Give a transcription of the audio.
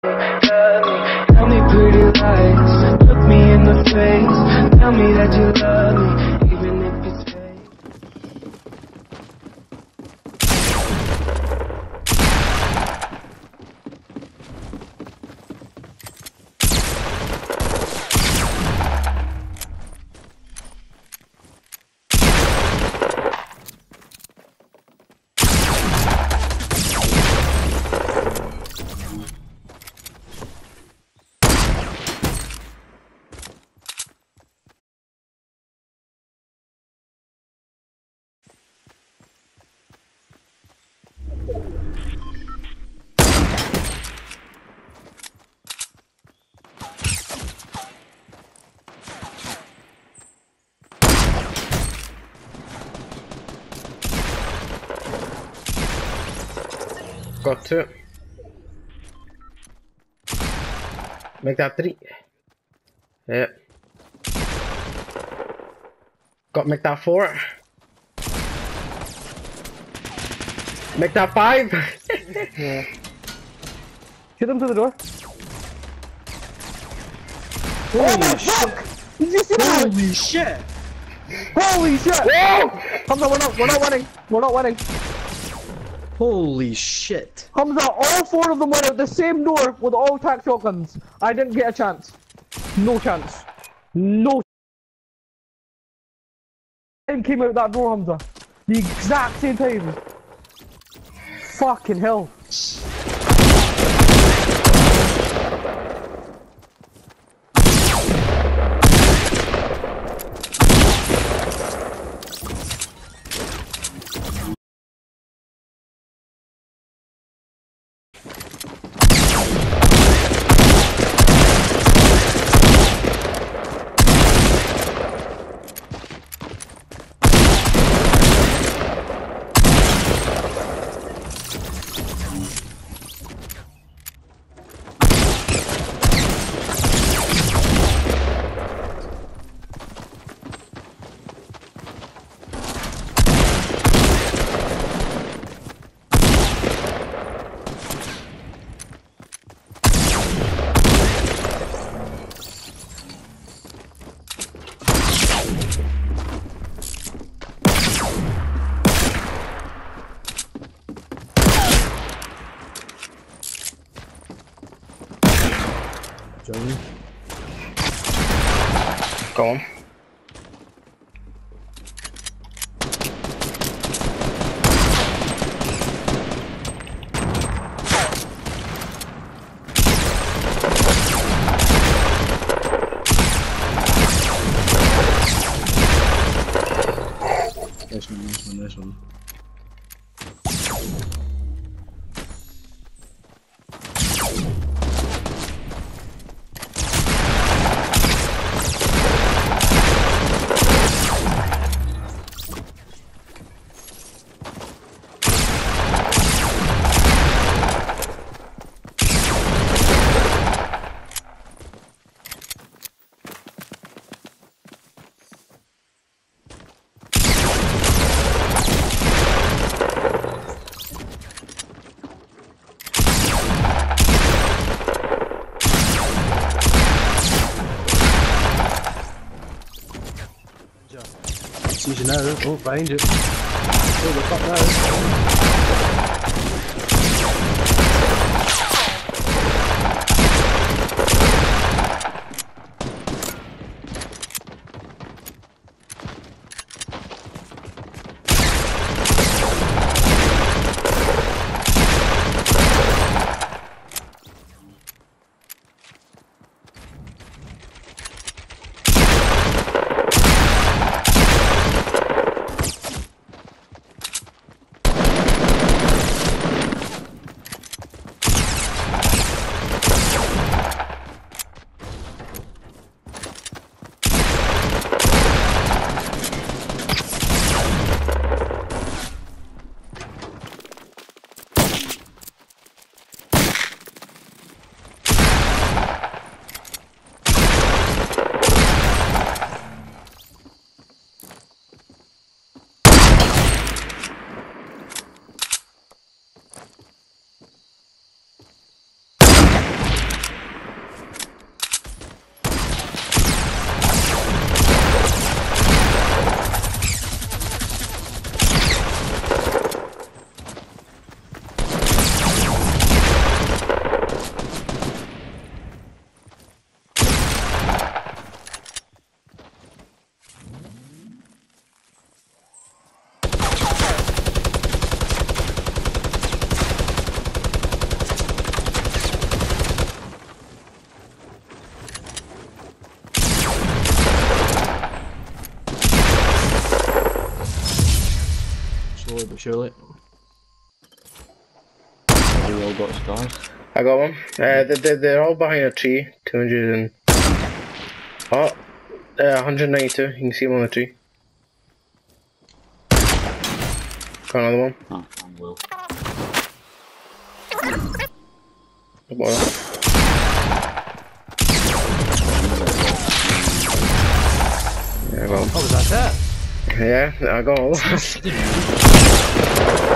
Tell me pretty lies, look me in the face. Tell me that you love me, even if it's fake. Got two. Make that three. Yeah. Got make that four. Make that five. Yeah. Shoot them through the door. Holy shit! Did you see that? Holy shit! Holy shit! Whoa! Hamza, we're not winning. We're not winning. Holy shit! Hamza, all four of them went out the same door with all tac shotguns. I didn't get a chance. No chance. No. And came out that door, Hamza. The exact same time. Fucking hell. Johnny. Go on. Nice one. See you now. Oh, behind you. Oh, the fuck now. surely. We all got stars. I got one. They're all behind a tree. 200 and... Oh! 192. You can see them on the tree. Got another one. Oh, I'm well. Well. Yeah, I got them. Oh, was that that? Yeah, I got all of them.